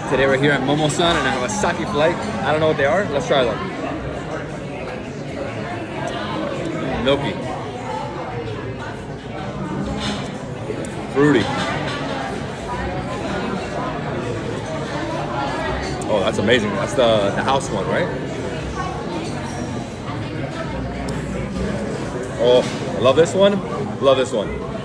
Today we're here at Momo-san and I have a sake flight. I don't know what they are. Let's try them. Milky. Fruity. Oh, that's amazing. That's the house one, right? Oh, I love this one. Love this one.